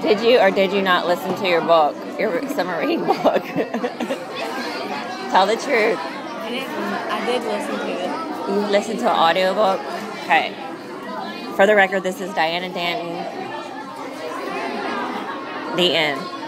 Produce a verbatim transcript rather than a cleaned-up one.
Did you or did you not listen to your book, your summer reading book? Tell the truth. I didn't. I did listen to it. You listened to an audiobook? Okay. For the record, this is Diana Dantin. The end.